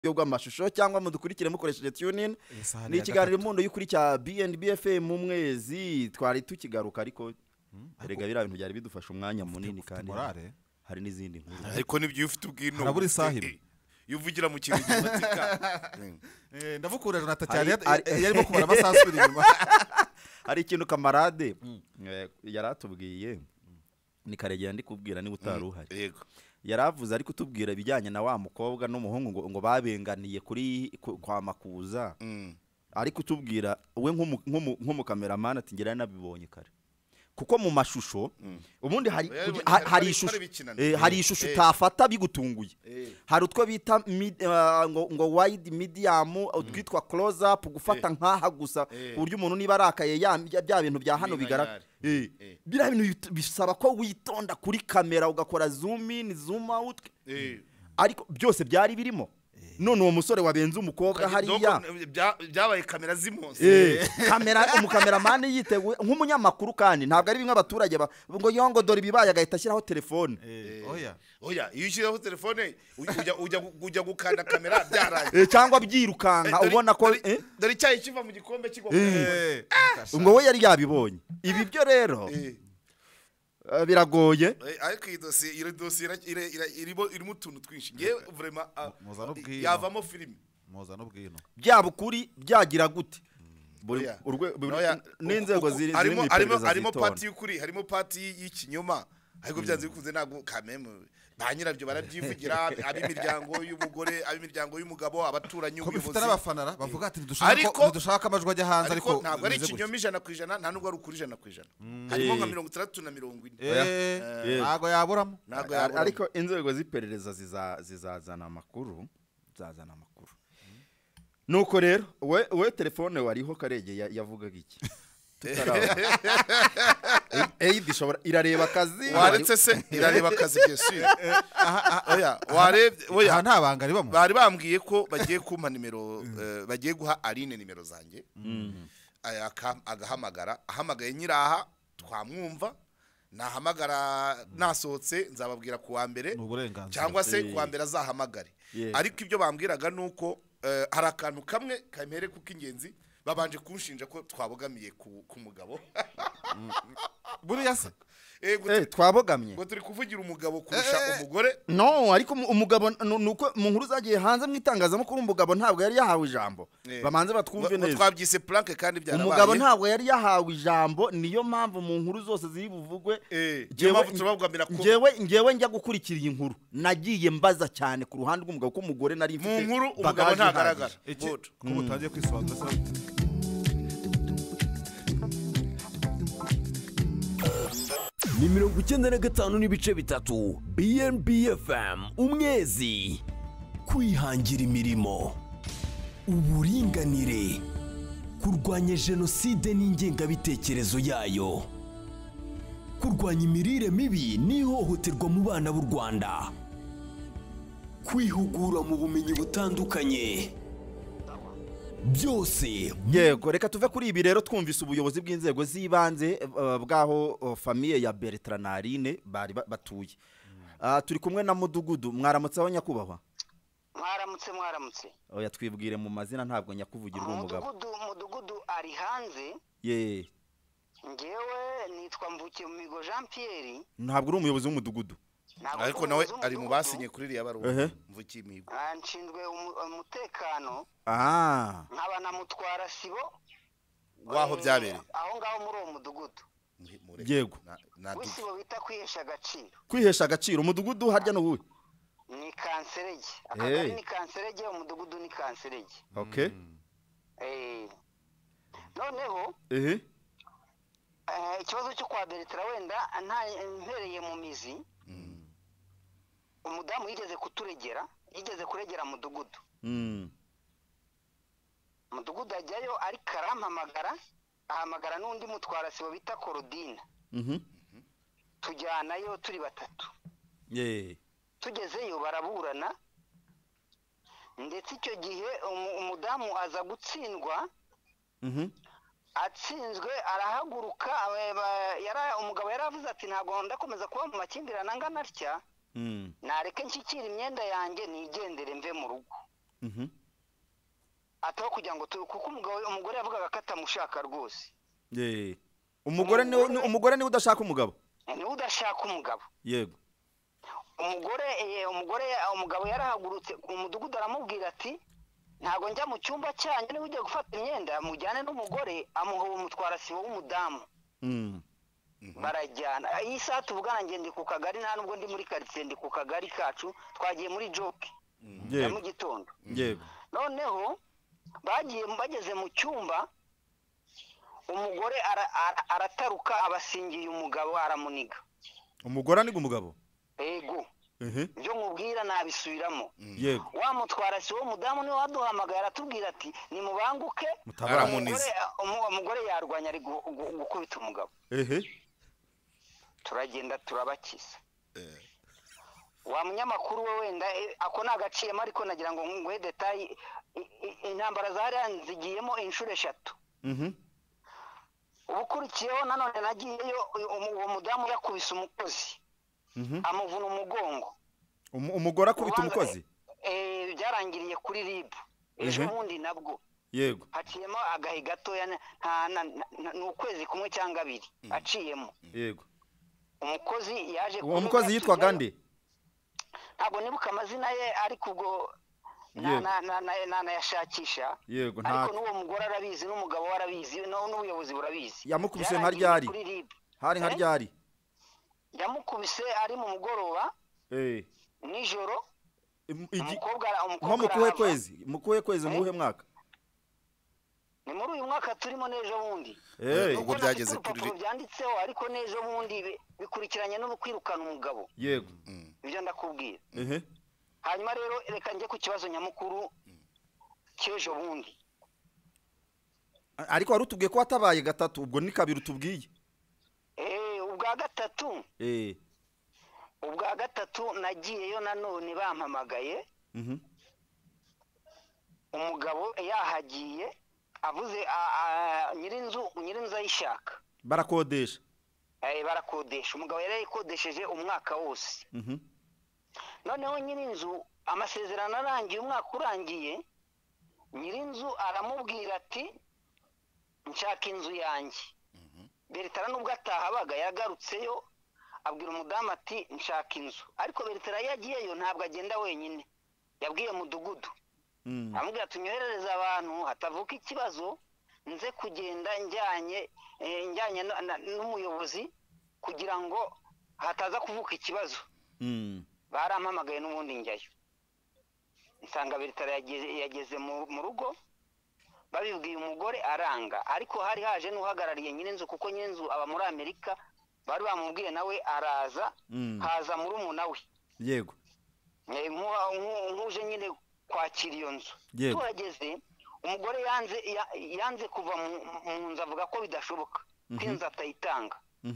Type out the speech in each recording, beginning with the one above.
bw'amashusho cyangwa mudukurikire mukoresheje TuneIn. Ni ikiganiro impundu y'ukuri cya BNB FM mu mwezi twari tukigaruka ariko erega bira bintu byari bidufasha umwanya munini kandi hari n'izindi nkuru ariko nibyo ufite ubwino haraburi sahiro yuvugira mu kintu gifatika ndavukura Jonathan cyane yarimo kubara amasasuri inyuma hari ikintu kamarade yaratubwiye ni Karegera ndi kubwira ni utaruhari yego yaravuze ari kutubwira bijyanye na wa mukobwa n'umuhungu ngo babenganiye kuri kwa Makuza ari kutubwira we nk'umukameraman ati ngera nabibonye kare kuko mu mashusho ubundi hari ishusho utafata bigutunguye hari utwo bita ngo wide medium utwitwa close up gufata nkaha gusa uburyo umuntu niba arakaye bya bintu bya hano bigaragara bira bintu bisaba ko witonda kuri kamera ugakora zoom in zoom out ariko byose byari birimo none uwo musore wabenze umukobwa hariya byabaye kamera zimonse kamera umukameraman yiteguye nk'umunyamakuru kandi ntabwo ari bimwe abaturage ngo yongo dore bibaye agahita ashyiraho telefone oya iyo ushyiraho telefone ujya gukanda kamera byaraye cyangwa byirukanga ubona ko dore icyayi kiva mu gikombe kigwa ngo we yari yabibonye ibi byo rero biragoye ariko iyi dosiye irimo utuntu twinshi ngewe vraiment yavamo filime muza n'ubwino byaba ukuri byagira gute n'inzego ziri harimo pati y'ukuri harimo pati y'ikinyoma ariko byanze bikunze ntabwo kameme ba nyirabyo barabyivugira ab'imiryango y'umugore ab'imiryango y'umugabo abaturanyi ubuyobozi n'abafanara bavuga ati dushaka amajwi ajya hanze ariko ntabwo ari ikinyoma 100% nta nubwo ari ukuri 100% harimo nka 60 na 40 ntabwo yaburamo ariko inzego z'iperereza zizazana amakuru nuko rero we telefone wariho Karege yavugaga iki bishobora irareba akazi waretse se irareba akazi byesire oya nta banga ribamo bari bambwiye ko bagiye kumpa nimero bagiye guha Aline nimero zanjye agahamagara ahamagaye nyiraha twamwumva nahamagara nasohotse nzababwira kuwa mbere cyangwa se kuwa mbere azahamagare ariko ibyo bambwiraga nuko hari akantu kamwe kamere kuko ingenzi babanje kunshinja ko twabogamiye ku mugabo buriya se twabogamye ngo turi kuvugira umugabo kurusha umugore no ariko umugabo nuko mu nkuru zagiye hanze mu itangazamakuru umugabo ntabwo yari yahawe ijambo bamanze batwumve neza twabyise plank kandi byarabaye umugabo ntabwo yari yahawe ijambo niyo mpamvu mu nkuru zose ziri buvugwe ngewe njya gukurikira iyi nkuru nagiye mbaza cyane ku ruhande rw'umugabo ko umugore nari mfite mu nkuru umugabo ntagaragara ko mutangiye kwisobanura ni 95.3 BNB FM umwezi kwihangira imirimo uburinganire kurwanya jenoside n'ingengabitekerezo yayo kurwanya imirire mibi n'ihohoterwa mu bana b'u Rwanda kwihugura mu bumenyi butandukanye byose yego reka tuve kuri ibi rero twumvise ubuyobozi bw'inzego z'ibanze bwaho famille ya Bertrand na Aline bari batuye turi kumwe na Mudugudu mwaramutse aho nyakubahwa mwaramutse oya twibwire mu mazina ntabwo nyakuvugira umugabo Mudugudu ari hanze ngewe nitwa Mvukiyemihigo Jean Pierre ntabwo uri umuyobozi w'umudugudu ariko nawe ari mu basinye kuri iriya baruwa Mvukiyemihigo nshinzwe umutekano nkaba namutwara sibo waho byabereye aho ngaho muri uwo mudugudu yego wisibo bita kwihesha agaciro umudugudu harya no wuhe ni Kanserege akagari ni Kanserege umudugudu ni Kanserege okay noneho ikibazo cyo kwa Bertrand wenda mpereye mu mizi umudamu yigeze kuregera mudugudu mudugudu ajyayo ariko ahamagara n'undi mutwara sibo bita Korodina tujyanayo turi batatu tugezeyo baraburana ndetse icyo gihe umudamu aza gutsindwa atsinzwe arahaguruka umugabo yaravuze ati ntabwo ndakomeza kuba mu makimbirane angana atya nareke nshyikira imyenda yanjye nigendere mve mu rugo ataho kugira ngo kuko umugore yavugaga ko atamushaka rwose. Umugore niwe udashaka umugabo. Niwe udashaka umugabo. Yego. Umugabo yarahagurutse ku mudugudu aramubwira ati ntago njya mu cyumba cyanyu niba ugiye gufata imyenda mujyane n'umugore amuha umutwara sibo w'umudamu. Barajyana iyi saa tuvugana ngende ku kagari nta nubwo ndi muri quartier ndi ku kagari kacu twagiye muri joke mu gitondo. Yego. Noneho bageze mu cyumba umugore arataruka abasingiye umugabo aramuniga. Umugore aniga umugabo? Yego. Byo nkubwira nabisubiramo. Yego. Wa mutwara si wo mudamu niwe waduhamagaye aratubwira ati nimubanguke umugore yarwanya ari gukubita umugabo. Turagenda turabakiza. Wa munyamakuru we wenda ako nagaciyemo ariko nagira ngo nguhe detail intambara zari zigiyemo inshuro 3. Ubukurikiyeho nanone nagiyeyo uwo mudamu yakubise umukozi. Amuvuna umugongo. Umugore akubita umukozi? Byarangiriye kuri RIB. Ejo bundi nabwo. Yego. Haciyemo agahe gatoya n'ukwezi kumwe cyangwa 2 aciyemo. Yego. Umukozi yaje uwo mukozi yitwaga nde? Ntabwo nibuka amazina ye ariko ubwo yashakisha. Yego. Ariko n'uwo mugore arabizi n'umugabo warabizi n'ubuyobozi burabizi. Yamukubise nka ryari? Hari nka ryari? Yamukubise ari mu mugoroba. Nijoro. Umukobwa nko mukuhe kwezi muhe mwaka? Ni muri uyu mwaka turimo n'ejo bundi. Ubwo byageze kuri byanditseho ariko n'ejo bundi bikurikiranye no kwirukana umugabo. Yego. Ibyo ndakubwira. Hanyuma rero reka njye ku kibazo nyamukuru cy'ejo bundi. Ariko wari utubwiye ko watabaye gatatu ubwo ni kabiri utubwiye. Ubwa gatatu. Ubwa gatatu nagiyeyo nanone bampamagaye. Umugabo yahagiye avuze nyirinzu ayishaka. Barakodesha. Barakodesha. Umugabo yari yakodesheje umwaka wose. Noneho nyirinzu amasezerano arangiye umwaka urangiye nyirinzu aramubwira ati nshaka inzu yanjye. Beritara nubwo atahabaga yagarutseyo abwira umudamu ati nshaka inzu ariko Beritara yagiyeyo ntabwo agenda wenyine yabwiye mudugudu amubwira tunyoherereza abantu hatavuka ikibazo nze kugenda njyanye n'umuyobozi kugira ngo hataza kuvuka ikibazo. Barampamagaye n'ubundi njyayo nsanga Beritara yageze mu rugo babibwiye umugore aranga ariko hari haje n'uhagarariye nyirinzu kuko nyirinzu aba muri Amerika bari bamubwiye nawe araza haza muri umuna we. Yego. Nkuje nyine kwakira iyo nzu. Tuhageze umugore yanze kuva mu nzu avuga ko bidashoboka kwinza atayitanga.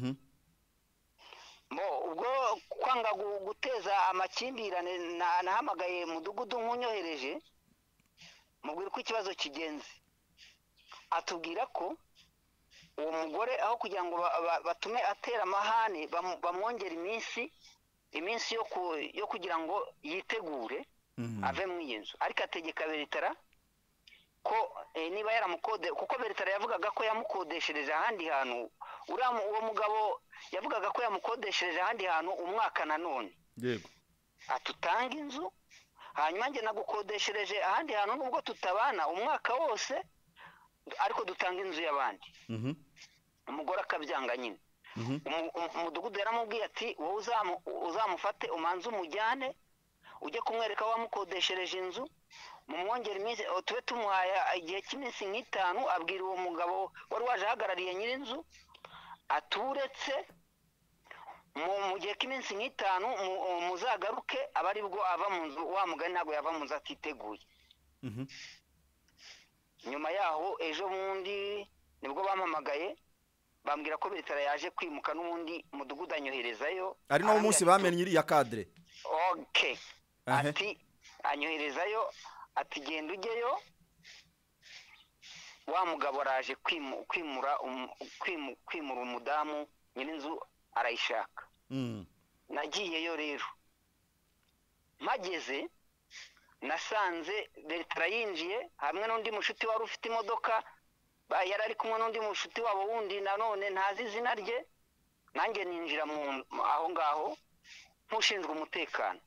Ubwo kwanga guteza amakimbirane nahamagaye mudugudu nkunyohereje mubwira ko ikibazo kigenze. Atubwira ko uwo mugore aho kugira ngo batume atera amahane bamwongera iminsi yo kugira ngo yitegure ave mu iyi nzu ariko ategeka Beritara ko niba yaramukode kuko Beritara yavugaga ko yamukodeshereje ahandi hantu uwo mugabo yavugaga ko yamukodeshereje ahandi hantu umwaka nanone. Yego. Atutanga inzu hanyuma njye nagukodeshereje ahandi hantu nubwo tutabana umwaka wose ariko dutanga inzu y'abandi. Umugore akabyanga nyine. Umudugudu yaramubwiye ati wowe uzamufate umanze umujyane ujye kumwereka wamukodeshereje inzu mumwongera iminsi tube tumuhaye igihe cy'iminsi nk'itanu abwira uwo mugabo wari waje ahagarariye nyirinzu aturetse mu gihe k'iminsi nk'itanu muzagaruke abari bwo ava mu nzu wa mugani ntabwo yava mu nzu atiteguye. Nyuma yaho ejo bundi nibwo bampamagaye bambwira ko Beritara yaje kwimuka n'ubundi mudugudu anyoherezayo ari nawo munsi bamenye iriya cadre. Okay. Ati anyoherezayo ati genda ujyeyo wa mugabo araje kwimura umudamu nyirinzu arayishaka. Nagiyeyo rero mageze nasanze Bertrand yinjiye hamwe n'undi mushuti wari ufite imodoka, yari ari kumwe n'undi mushuti wabo wundi nanone ntazi izina rye, nanjye ninjira aho ngaho nk'ushinzwe umutekano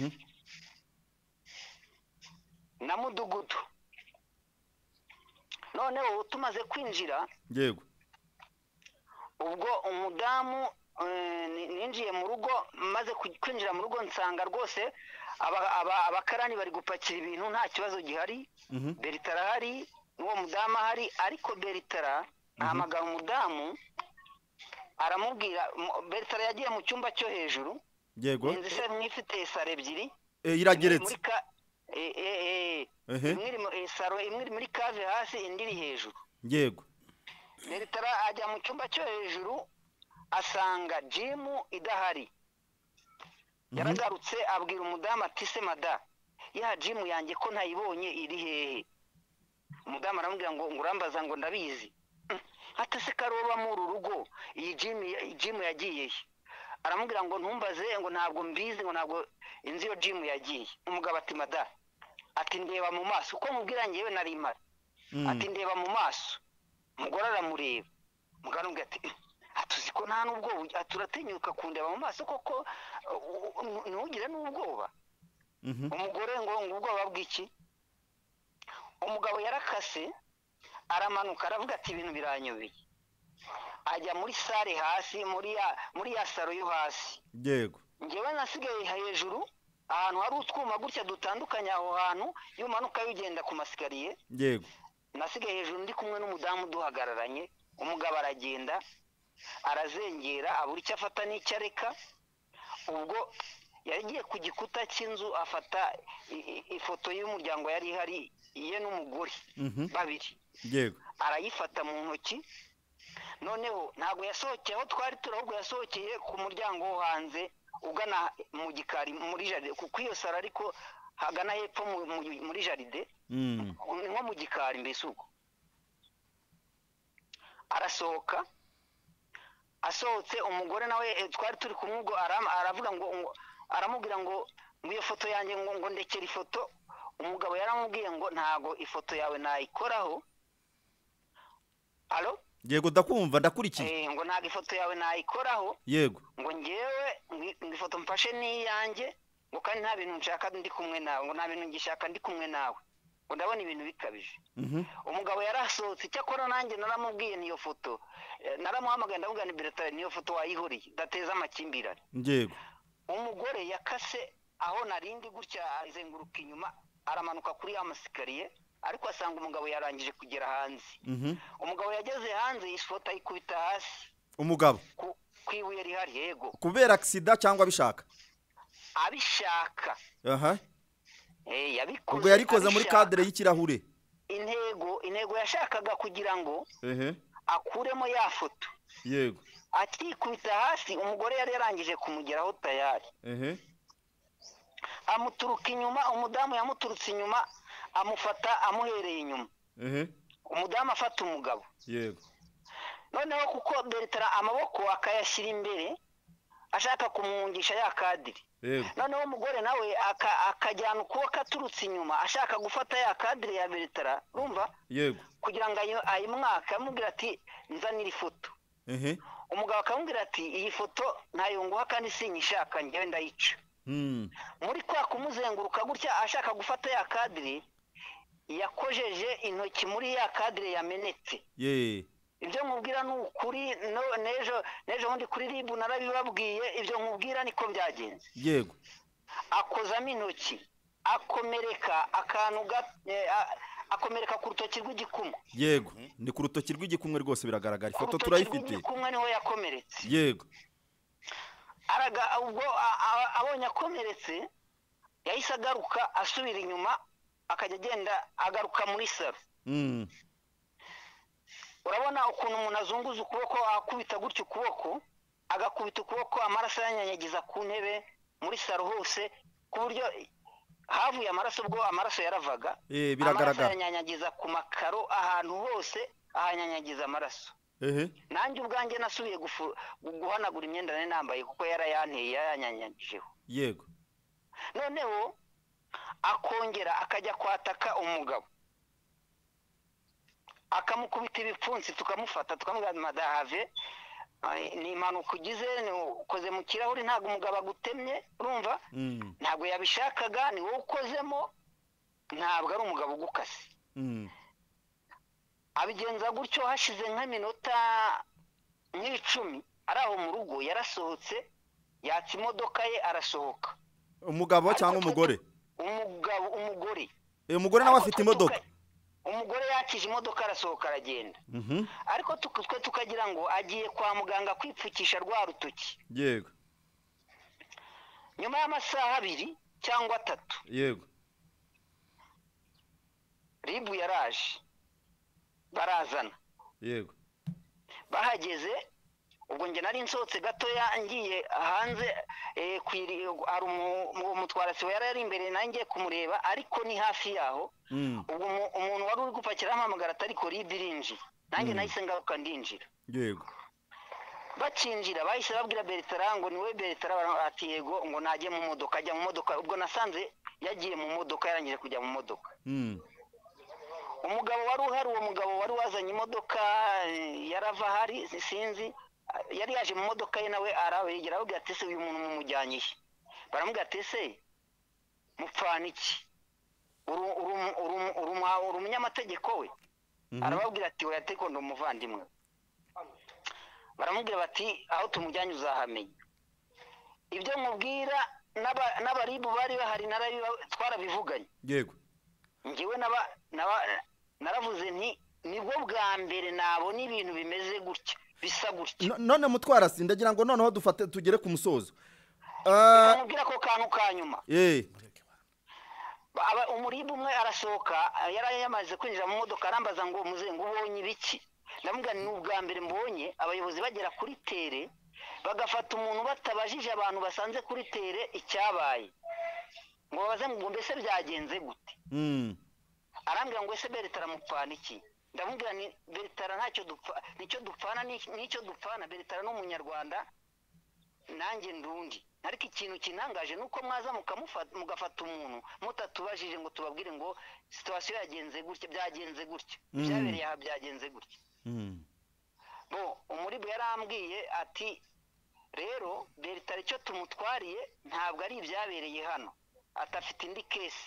na mudugudu. noneho tumaze kwinjira, yego, ubwo umudamu ninjiye mu rugo, maze kwinjira mu rugo nsanga rwose abakarani bari gupakira ibintu nta kibazo gihari. Bertrand ahari n'uwo mudamu ahari, ariko Bertrand ahamagara umudamu aramubwira. Bertrand yagiye mu cyumba cyo hejuru, yego, inzu se mwifite saro ebyiri, irageretse, saro imwe iri muri kave hasi, indi iri hejuru, yego. Bertrand ajya mu cyumba cyo hejuru asanga jimu idahari. Yaragarutse abwira umudamu ati se mada, ya jimu yanjye ko ntayibonye iri hehe? Umudamu aramubwira ngo urambaza ngo ndabizi. Ati se karoba mu rugo iyi jimu yagiye he? Aramubwira ngo ntumbaze, ngo ntabwo mbizi, ngo ntabwo inzi yo jimu yagiye. Umugabo ati mada, ati ndeba mu maso, uko mubwira ngewe nari impari. Ati ndeba mu maso. Umugore aramureba, umugabo aramubwira ati atuzi ko nta n'ubwo turatinyuka kundeba mu maso koko, ntugire n'ubwoba. Umugore ngo ubwoba bw'iki? Umugabo yarakase aramanuka aravuga ati ibintu biranyobeye. Ajya muri sare hasi, muri ya saro yo hasi, yego. ngewe nasigaye hejuru ahantu hari utwuma gutya dutandukanye aho hantu, iyo umanuka ugenda ku masikariye, yego. Nasigaye hejuru ndi kumwe n'umudamu duhagararanye. Umugabo aragenda arazengera abura icyo afata n'icyo areka. Ubwo yagiye ku gikuta cy'inzu afata ifoto y'umuryango yari ihari, ye n'umugore babiri, yego, arayifata mu ntoki. Noneho ntabwo yasohokeye aho twari turi, ahubwo yasohokeye ku muryango wo hanze ugana mu gikari muri jaride, kuko iyo saro ariko hagana hepfo muri jaride, nko mu gikari mbese. ubwo arasohoka, asohotse umugore nawe twari turi kumwe, ubwo aravuga ngo aramubwira ngo iyo foto yanjye ngo ndekere ifoto. Umugabo yaramubwiye ngo ntago ifoto yawe nayikoraho. Alo, yego, ndakumva, ndakurikiye. ngo ntago ifoto yawe nayikoraho, yego, ngo ngewe ngo ifoto mfashe n'iyanjye, ngo kandi nta bintu nshaka ndi kumwe nawe, ngo nta bintu ngishaka ndi kumwe nawe, ngo ndabona ibintu bikabije. Umugabo yarasohotse. Icyakora nanjye naramubwiye niyo foto, naramuhamagaye ndamubwira ni Bertrand, niyo foto wayihuriye, dateza amakimbirane. yego. Umugore yakase aho narindi gutya, azenguruka inyuma, aramanuka kuri ya masikariye, ariko asanga umugabo yarangije kugera hanze. Umugabo yageze hanze, ifoto ayikubita hasi. Umugabo ku ibuye rihari, yego. kubera accident cyangwa abishaka? Abishaka. Yabikoze. Ubwo yarikoze muri cadre y'ikirahure. Intego yashakaga kugira ngo akuremo ya foto, yego. akikubita hasi, umugore yari yarangije kumugeraho tayari. Amuturuka inyuma, umudamu yamuturutse inyuma, amufata amuhereye inyuma. Umudamu afata umugabo, yego. noneho kuko Bertrand amaboko akayashyira imbere ashaka kumwungisha ya kadiri, noneho umugore nawe akajyana ukuboko aturutse inyuma ashaka gufata ya kadiri ya Bertrand, urumva, yego, kugira ngo ayimwaka, amubwira ati nzanira ifoto. Umugabo akamubwira ati iyi foto ntayo nguha kandi sinyishaka, ngewe ndayica. Muri kwa kumuzenguruka gutya ashaka gufata ya kadiri, yakojeje intoki muri ya kadire yamenetse. Ibyo nkubwira ni ukuri, n'ejo bundi kuri ribu narabibabwiye, ibyo nkubwira niko byagenze. Yego. Akozamo intoki, akomereka akomereka ku rutoki rw'igikumwe. Yego, ni ku rutoki rw'igikumwe rwose biragaragara, ifoto turayifite. Ku rw'igikumwe niho yakomeretse. Yego. Ubwo abonye akomeretse, yahise agaruka asubira inyuma, akajya agenda agaruka muri saro. Urabona ukuntu umuntu azunguza ukuboko, akubita gutyo ukuboko, agakubita ukuboko, amaraso yanyanyagiza ku ntebe muri saro hose, ku buryo havuye amaraso, ubwo amaraso yaravaga, biragaragara, yanyanyagiza ku makaro ahantu hose, ahanyanyagiza amaraso. Nanjye ubwanjye nasubiye guhanagura imyenda nari nambaye kuko yarayanteye, yayanyanyagijeho. Yego. Noneho akongera akajya kwataka umugabo akamukubita ibipfunsi tukamufata tukamubwira madahave ni impanuka ugize ukoze mu kirahuri ntabwo umugabo agutemye urumva ntabwo yabishakaga ni wowe ukozemo ntabwo ari umugabo ugukase abigenza gutyo hashize nk'iminota nk'icumi ari aho mu rugo yarasohotse yatsa imodoka ye arasohoka umugabo cyangwa umugore umugore umugore nawe afite imodoka umugore yakije imodoka arasohoka aragenda ariko twe tukagira ngo agiye kwa muganga kwipfukisha rwa rutoki yego nyuma y'amasaha 2 cyangwa 3 yego ribu yaraje barazana yego bahageze ubwo nge nari nsohotse gato ngiye hanze hari umutwarasi yari imbere nanjye kumureba ariko ni hafi yaho ubwo umuntu wari uri gupakira ampamagara atari ko ribirinji nanjye nahise ngaruka ndinjira yego bacinjira bahise babwira Bertrand ngo niwe Bertrand ati yego ngo najye mu modoka ajya mu modoka ubwo nasanze yagiye mu modoka yarangije kujya mu modoka umugabo wari uhari uwo mugabo wari wazanye imodoka yarava hari sinzi yari yaje mu modoka ye nawe arabegera avuga ati se uyu muntu mumujyanye baramubwira ati se mupfana iki uri umunyamategeko we arababwira ati oya teko ndo umuvandimwe baramubwira bati aho tumujyanye uzahamenya ibyo mubwira n'abaribu bari bahari twarabivuganye yego ngiwe naravuze nti nibwo bwa mbere nabona ibintu bimeze gutya bisa gutya none mutwarasi ndagira ngo noneho dufate tugere ku musozo mubwira ko kantu kanyuma umuribu umwe arasohoka yari yamaze kwinjira mu modoka arambaza ngo muze ngo ubonye ibiki ndamubwira ni ubwa mbere mbonye abayobozi bagera kuri tere bagafata umuntu batabajije abantu basanze kuri tere icyabaye ngo babaze ngo mbese byagenze gute arambwira ngo ese Bertrand mupfana iki ndamubwira ni Bertrand nicyo dupfana nicyo dupfana Bertrand n'umunyarwanda nanjye ndundi ariko ikintu kinangaje nuko mwaza mugafata umuntu mutatubajije ngo tubabwire ngo situation yagenze gutya byagenze gutya byabereye aha byagenze gutya bo umuribu yarambwiye ati rero Bertrand icyo tumutwariye ntabwo ari ibyabereye hano atafite indi kesi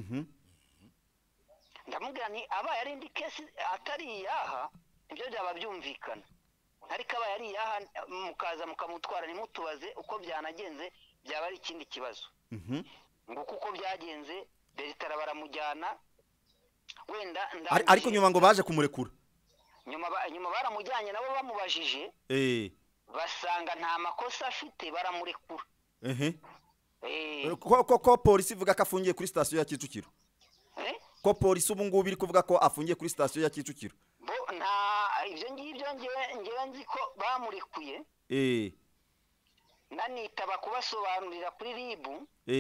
ndamubwira ni abaye ari indi kesi atari iyaha ibyo byaba byumvikana ariko abaye ari iyaha mukaza mukamutwara nimutubaze uko byanagenze byaba ari ikindi kibazo ngo kuko byagenze Bertrand baramujyana wenda ariko nyuma ngo baje kumurekura nyuma baramujyanye nabo bamubajije basanga nta makosa afite baramurekura ko polisi ivuga ko afungiye kuri sitasiyo ya Kicukiro ko polisi ubu ngubu iri kuvuga ko afungiye kuri sitasiyo ya Kicukiro nta ibyo ngibyo ngewe nzi ko bamurekuye nanitaba kubasobanurira kuri ribu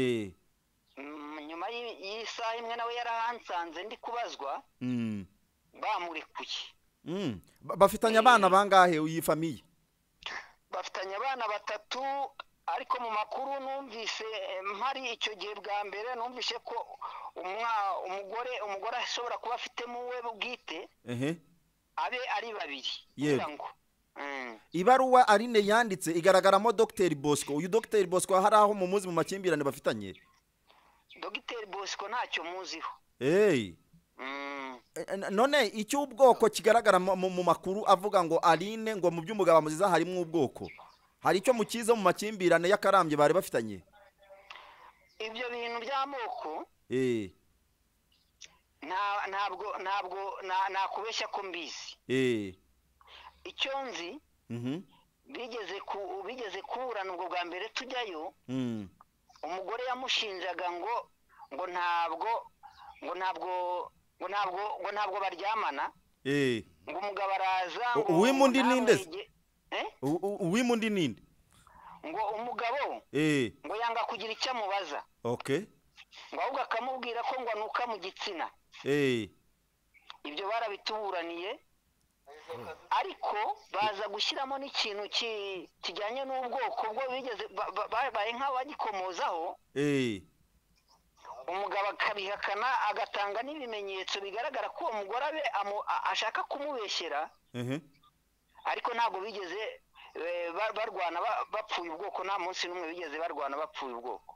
nyuma y'isaha imwe nawe yarahansanze ndi kubazwa bamurekuye bafitanye abana bangahe iyi famiye bafitanye abana 3 ariko mu makuru numvise mpari icyo gihe bwa mbere numvise ko umugore ashobora kuba afite mu we bwite abe ari 2 ngo ibaruwa Aline yanditse igaragaramo Dr Bosco uyu Dr Bosco hari aho mu muzi mu makimbirane bafitanye Dr Bosco ntacyo muziho none icyo ubwoko kigaragara mu makuru avuga ngo Aline ngo mu by'umugabo muziza harimo ubwoko hari icyo mukiza mu makimbirane y'akarambye bari bafitanye ibyo bintu by'amoko ntabwo nakubeshya ko mbizi icyo nzi bigeze kuburana ubwo bwa mbere tujyayo umugore yamushinjaga ngo ntabwo baryamana ngo umugabo araza uwimundi ninde uwimundi ninde ngo umugabo ngo yanga kugira icyo amubaza ngo ahubwo akamubwira ko ngo anuka mu gitsina ibyo barabituburaniye ariko baza gushyiramo n'ikintu kijyanye n'ubwoko bwo bigeze babaye nk'abagikomozaho umugabo akabihakana agatanga n'ibimenyetso bigaragara ko uwo mugore abe ashaka kumubeshyera ariko ntabwo bigeze barwana bapfuye ubwoko nta munsi n'umwe bigeze barwana bapfuye ubwoko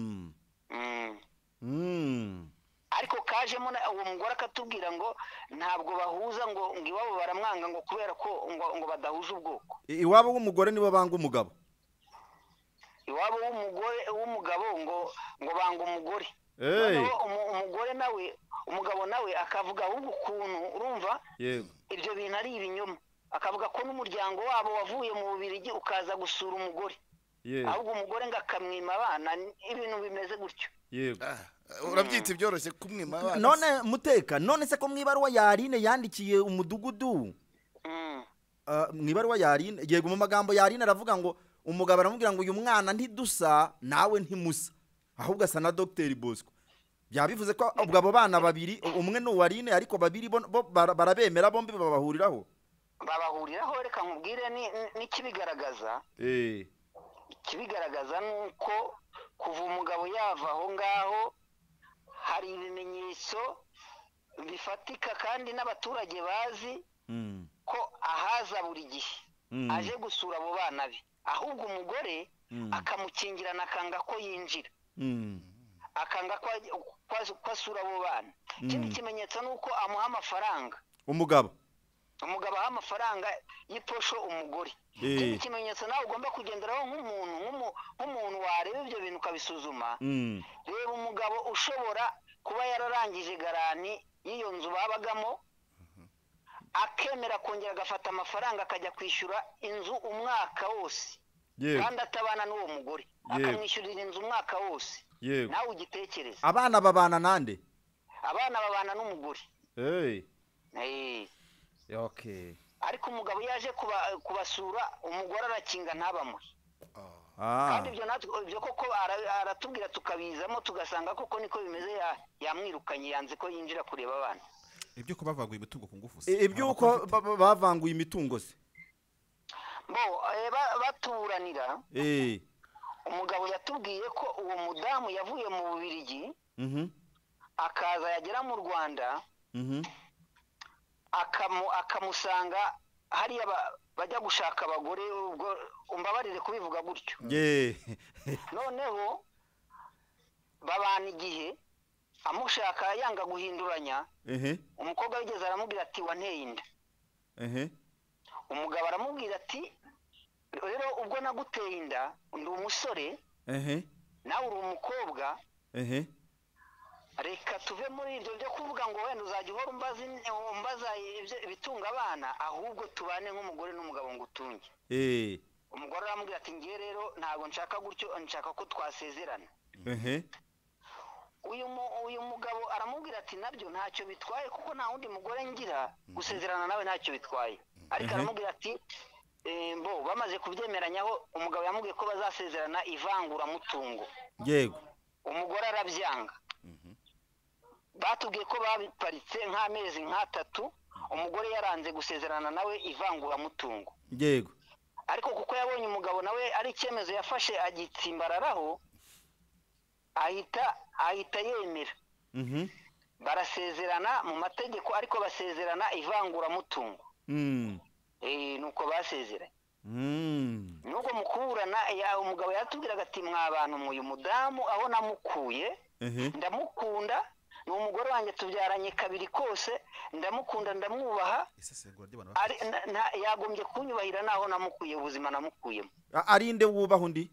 ariko kajemo uwo mugore akatubwira ngo ntabwo bahuza ngo iwabo baramwanga ngo kubera ko ngo badahuje ubwoko. Iwabo w'umugore nibo banga umugabo, iwabo w'umugabo ngo banga umugore. Umugore nawe umugabo nawe akavuga ahubwo ukuntu urumva ibyo bintu ari ibinyoma, akavuga ko n'umuryango wabo wavuye mu Bubiligi ukaza gusura umugore, ahubwo umugore ngo akamwima abana, ibintu bimeze gutyo. Urabyita ibyoroshye kumwima abana. None Muteka, none se ko mwibaruwa Yarine yandikiye umudugudu mwibaruwa Yarine, yego mu magambo Yarine aravuga ngo umugabo aramubwira ngo uyu mwana ntidusa nawe ntimusa, ahubwo asa na Dr Bosco. Byabivuze ko ubwo abo bana babiri, umwe ni Warine ariko babiri bo barabemera, bombi babahuriraho. Reka nkubwire n'ikibigaragaza. Ikibigaragaza nuko kuva umugabo yava aho ngaho hari ibimenyetso bifatika kandi n'abaturage bazi ko ahaza buri gihe aje gusura abo bana be, ahubwo umugore akamukingirana akanga ko yinjira, akanga ko asura abo bana. Ikindi kimenyetso nuko amuha amafaranga, umugabo aha amafaranga y'iposho umugore. Ikindi kimenyetso nawe ugomba kugenderaho nk'umuntu wareba ibyo bintu ukabisuzuma. Reba umugabo ushobora kuba yararangije garanti y'iyo nzu babagamo, akemera kongera agafata amafaranga akajya kwishyura inzu umwaka wose, kandi atabana n'uwo mugore, akamwishyurira inzu umwaka wose. Nawe ugitekereza. Abana babana nande? Abana babana n'umugore. Okay. Ariko umugabo yaje kubasura, umugore arakinga ntabamuhe. Kandi ibyo koko aratubwira tukabizamo tugasanga koko niko bimeze, yamwirukanye, yanze ko yinjira kureba abana. Ibyo ko bavanguye imitungo ku ngufu se? Ibyo uko bavanguye imitungo se? Batuburanira. Umugabo yatubwiye ko uwo mudamu yavuye mu Bubiligi, akaza yagera mu Rwanda, akamusanga hariya bajya gushaka abagore, ubwo umbabarire kubivuga gutyo. Noneho babana igihe amushaka yanga guhinduranya, umukobwa wigeze aramubwira ati wanteye inda. Umugabo aramubwira ati rero ubwo naguteye inda ndi umusore, nawe uri umukobwa, reka tuve muri ibyo byo kuvuga ngo wenda uzajya uhora umbaza ibitunga abana, ahubwo tubane nk'umugore n'umugabo ngo utunge. Umugore aramubwira ati ngiye rero ntabwo nshaka gutyo, nshaka ko twasezerana. Uyu mugabo aramubwira ati nabyo ntacyo bitwaye kuko nta wundi mugore ngira, gusezerana nawe ntacyo bitwaye. Ariko aramubwira ati bamaze kubyemeranyaho, umugabo yamubwiye ko bazasezerana ivanguramutungo. Yego. Umugore arabyanga. Batubwiye ko babiparitse nk'amezi nk'atatu, umugore yaranze gusezerana nawe ivanguramutungo. Yego. Ariko kuko yabonye umugabo nawe ari icyemezo yafashe agitsimbararaho, ahita yemera. Barasezerana mu mategeko, ariko basezerana ivanguramutungo. Nuko basezeranye. Nubwo mu kuburana umugabo yatubwiraga ati mwa bantu uyu mudamu aho namukuye ndamukunda, ni umugore wanjye tubyaranye kabiri kose, ndamukunda ndamwubaha, yagombye kunyubahira naho namukuye, ubuzima namukuyemo. Arinde wubaha undi?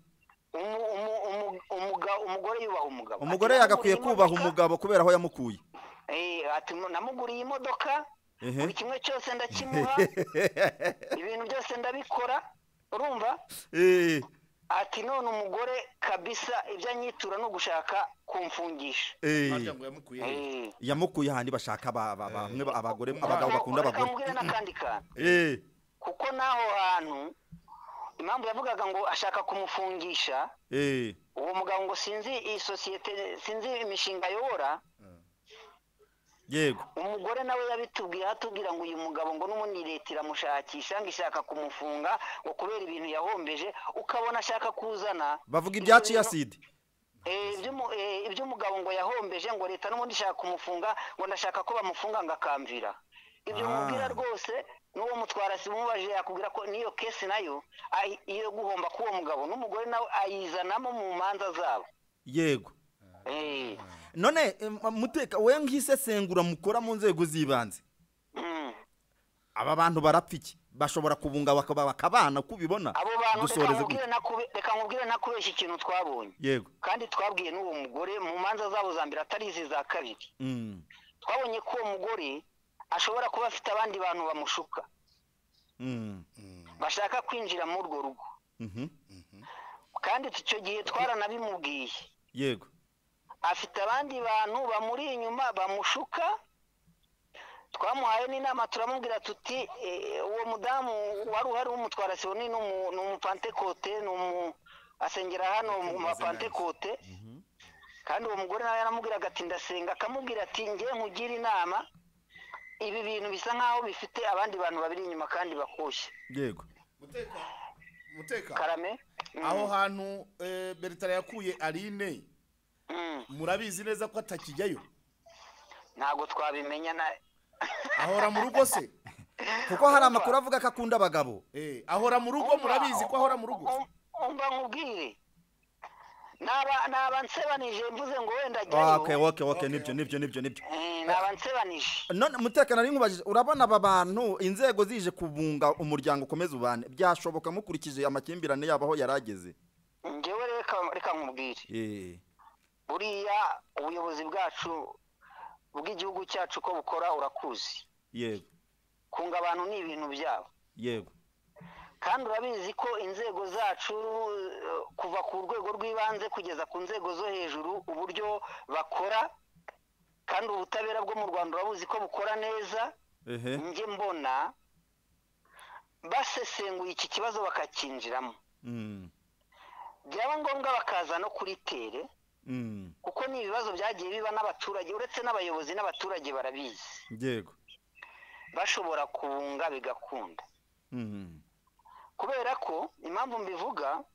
Umugore yubaha umugabo. Umugore yagakwiye kubaha umugabo kubera aho yamukuye. Ati namuguriye imodoka, buri kimwe cyose ndakimuha, ibintu byose ndabikora, urumva? Ati none umugore kabisa ibyo anyitura no gushaka kumfungisha. Yamukuye handi bashaka bamwe abagore, abagabo bakunda abagore. Kamubwira nakandi kantu. Kuko naho hantu impamvu yavugaga ngo ashaka kumufungisha, uwo mugabo ngo sinzi iyi sosiyete, sinzi imishinga ayobora. Yego. Umugore nawe yabitubwiye, atubwira ngo uyu mugabo ngo n'umundi leta iramushakisha, ngo ishaka kumufunga ngo kubera ibintu yahombeje, ukabona ashaka kuzana. Bavuga ibyaci acid. iby'umugabo ngo yahombeje ngo leta n'ubundi ishaka kumufunga ngo ndashaka ko bamufunga ngakamvira ibyo mubwira rwose n'uwo mutwara simubajije yakubwira ko niyo kesi nayo iyo guhomba k'uwo mugabo n'umugore nawe ayizanamo mu manza zabo. Yego. None Muteka we nk'isesengura mukora mu nzego z'ibanze. Aba bantu barapfa iki? Bashobora kubunga bakabana kubibona. Abo bantu reka nkubwire nakubeshya ikintu twabonye. Yego. Kandi twabwiye n'uwo mugore mu manza zabo za mbere atari izi za kabiri. Twabonye ko uwo mugore ashobora kuba afite abandi bantu bamushuka. Bashaka kwinjira muri urwo rugo. Kandi icyo gihe twaranabimubwiye. Yego. Afite abandi bantu bamuri inyuma bamushuka. Twamuhaye n'inama turamubwira tuti uwo mudamu wari uhari w'umutwara Siboni n'umupantekote asengera hano mu mapantekote. Kandi uwo mugore nawe yaramubwiraga ati ndasenga akamubwira ati ngiye nkugira inama ibi bintu bisa nkaho bifite abandi bantu babiri inyuma kandi bakoshye. Yego. Muteka Karame. Aho hantu Bertara yakuye Aline murabizi neza ko atakijyayo. Ntago twabimenya na ahora mu rugo se kuko hari amakuru avuga ko akunda abagabo. Ahora mu rugo murabizi ko ahora mu rugo. Umva nkubwire nabansebanije mvuze ngo wenda ajyayo. Okay nibyo. Nabansebanije. None Muteka nari nkubajije urabona aba bantu inzego zije kubunga umuryango ukomeza ubane byashoboka mukurikije amakimbirane yabo aho yarageze. Ngewe reka nkubwire. Buriya ubuyobozi bwacu bw'igihugu cyacu ko bukora urakuzi. Yego. Kunga abantu ni ibintu byabo. Yego. Kandi urabizi ko inzego zacu kuva ku rwego rw'ibanze kugeza ku nzego zo hejuru uburyo bakora kandi ubutabera bwo mu Rwanda urabuzi ko bukora neza. Nge mbona basesenguye iki kibazo bakakinjiramo. Byaba ngombwa bakaza no kuri tere. Kuko ni ibibazo byagiye biba n'abaturage uretse n'abayobozi n'abaturage barabizi. Yego. Bashobora kubunga bigakunda. Kubera ko impamvu mbivuga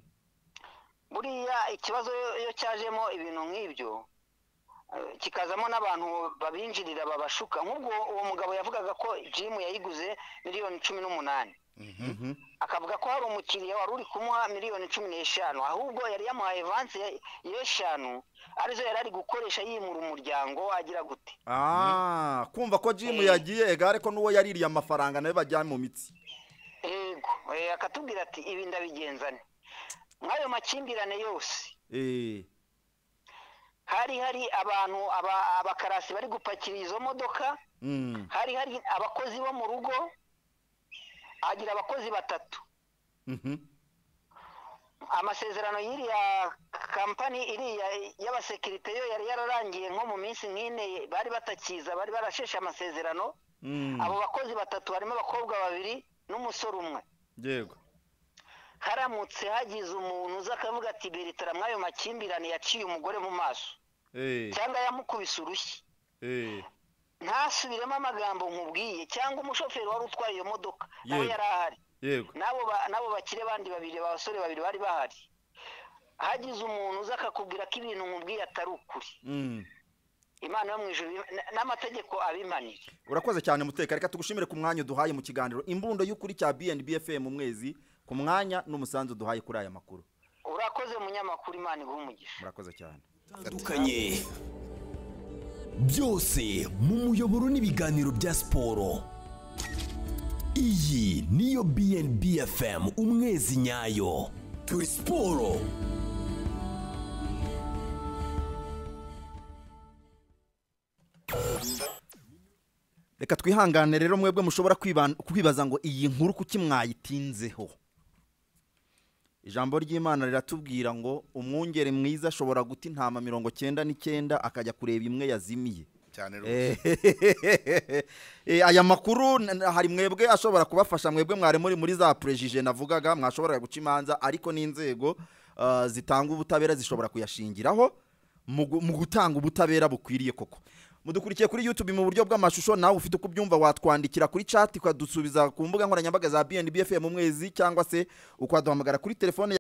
buriya ikibazo iyo cyajemo ibintu nk'ibyo kikazamo n'abantu babinjirira babashuka nk'ubwo uwo mugabo yavugaga ko Jim yayiguze miliyoni 18. Akavuga ko hari umukiriya wari uri kumuha miliyoni 15 ahubwo yari yamuhaye avance y'eshanu arizo yari ari gukoresha yimura umuryango agira gute. Kumva ko Jim yagiye egare ko nuwo yaririye amafaranga nawe bajya mu mitsi. Yego. Akatubwira ati ibi ndabigenzane mwayo makimbirane yose. Hari abantu abakarasi bari gupakira izo modoka. Hari abakozi bo mu rugo agira abakozi 3. Amasezerano y'iriya kampani iriya y'abasekirite yo yari yararangiye nko mu minsi nk'ine bari batakiza bari barasheshe amasezerano. Abo bakozi 3 harimo abakobwa 2 n'umusore umwe. Yego. Haramutse hagize umuntu uza akavuga ati Bertara mwayo makimbirane yaciye umugore mu maso. Cyangwa yamukubise urushyi. Ntasubiremo amagambo nkubwiye cyangwa umushoferi wari utwaye iyo modoka nawe yarahari. Yego. Nabo bakire bandi babiri abasore 2 bari bahari. Hagize umuntu uza akakubwira ko ibintu nkubwiye atari ukuri. Imana yo mu ijuru n'amategeko abimanira. Urakoze cyane Muteka reka tugushimire ku mwanya duhaye mu kiganiro imbundo y'ukuri cya BNB FM mu mwezi ku mwanya n'umusanzu duhaye kuri aya makuru. Urakoze munyamakuru Imana iguhe umugisha. Murakoze cyane. Tandukanye byose mu muyoboro n'ibiganiro bya siporo. Iyi niyo BNB FM umwezi nyayo. Turi siporo. Reka twihangane rero mwebwe mushobora kwibaza ngo iyi nkuru kuki mwayitinzeho. Ijambo ry'Imana riratubwira ngo umwungere mwiza ashobora guta intama 99 akajya kureba imwe yazimiye. Cyane rwose. Aya makuru hari mwebwe ashobora kubafasha mwebwe mware muri za prejije navugaga mwashobora guca imanza ariko n'inzego zitanga ubutabera zishobora kuyashingiraho mu gutanga ubutabera bukwiriye koko. Mudukurikiye kuri YouTube mu buryo bw'amashusho nawe ufite uko byumva watwandikira kuri chat ukadusubiza ku mbuga nkoranyambaga za BNB FM mu mwezi cyangwa se ukwaduhamagara kuri telefone